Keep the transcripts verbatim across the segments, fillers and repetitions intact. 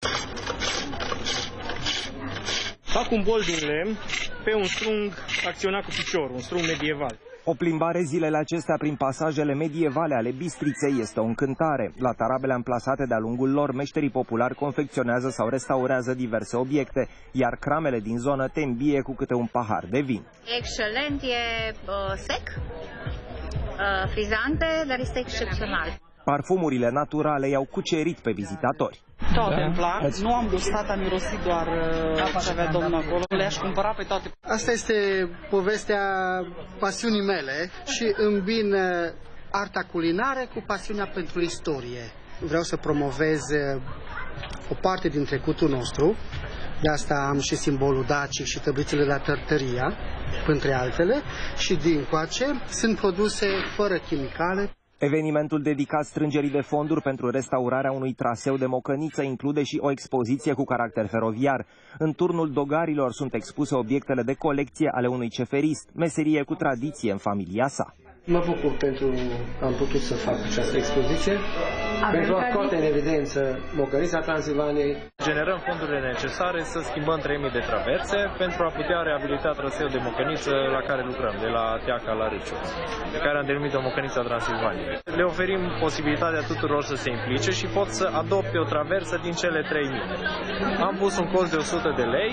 Fac un bol din lemn pe un strung acționat cu piciorul, un strung medieval. O plimbare zilele acestea prin pasajele medievale ale Bistriței este o încântare. La tarabele amplasate de-a lungul lor, meșterii populari confecționează sau restaurează diverse obiecte, iar cramele din zonă te îmbie cu câte un pahar de vin. Excelent, e uh, sec, uh, frizante, dar este excepțional. Parfumurile naturale i-au cucerit pe vizitatori. Toate îmi plac. Nu am gustat, am mirosit doar uh, ce avea domnul acolo. Le-aș cumpăra pe toate. Asta este povestea pasiunii mele și îmbin arta culinară cu pasiunea pentru istorie. Vreau să promovez o parte din trecutul nostru. De asta am și simbolul dacic și tăblițele la Tărtăria, printre altele. Și din coace sunt produse fără chimicale. Evenimentul dedicat strângerii de fonduri pentru restaurarea unui traseu de mocăniță include și o expoziție cu caracter feroviar. În turnul dogarilor sunt expuse obiectele de colecție ale unui ceferist, meserie cu tradiție în familia sa. Mă bucur pentru că am putut să fac această expoziție, pentru a scoate în evidență mocănița Transilvaniei. Generăm fondurile necesare să schimbăm trei mii de traverse pentru a putea reabilita traseul de mocăniță la care lucrăm, de la Teaca la Râciu, pe care am denumit-o Mocănița Transilvaniei. Le oferim posibilitatea tuturor să se implice și pot să adopte o traversă din cele trei mii. Am pus un cost de o sută de lei.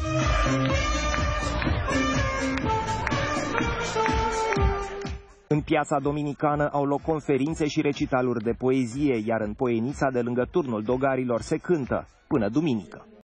În piața dominicană au loc conferințe și recitaluri de poezie, iar în Poienița, de lângă turnul dogarilor, se cântă până duminică.